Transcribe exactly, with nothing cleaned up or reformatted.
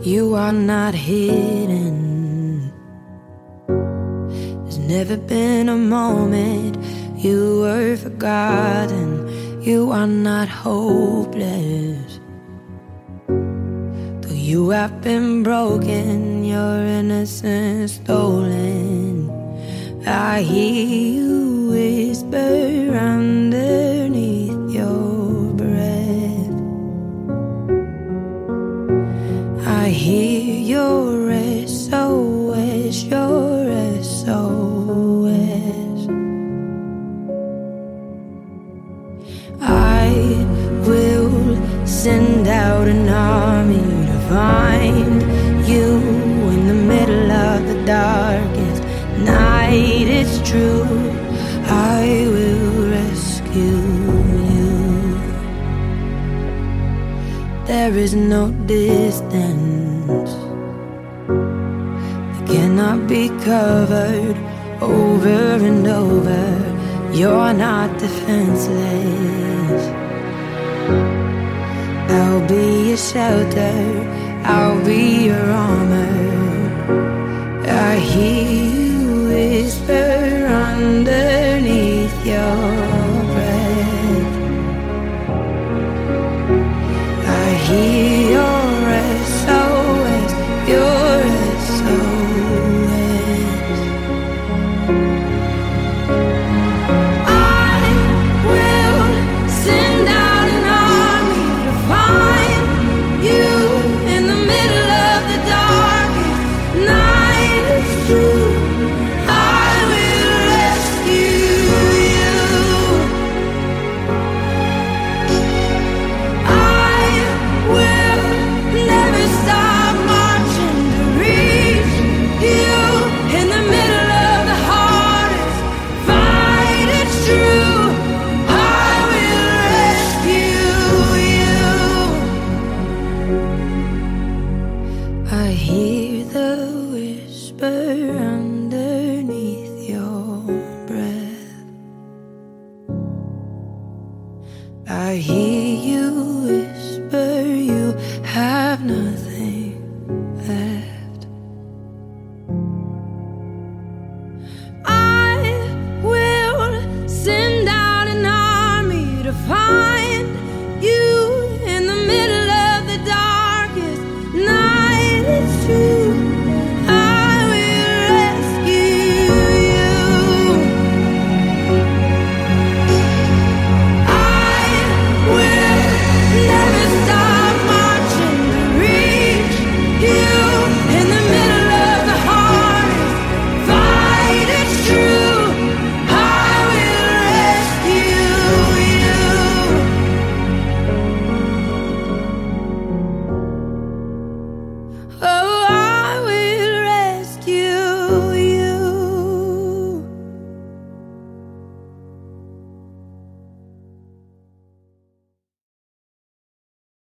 You are not hidden. There's never been a moment you were forgotten. You are not hopeless. Though you have been broken, your innocence stolen, I hear you whisper underneath your breath. I hear your S O S, your S O S. I will send out an army to find you in the middle of the darkest night. It's true, I will rescue you. There is no distance that cannot be covered over and over. You're not defenseless. I'll be your shelter, I'll be your armor. I hear you whisper underneath your breath. I hear your S O S, your S O S. I will send out an army to find you in the middle of the darkest night. It's true, I will rescue you. I will never stop marching to reach you in the middle of the hardest fight. It's true, I will rescue you. I hear the whisper underneath your breath. I hear you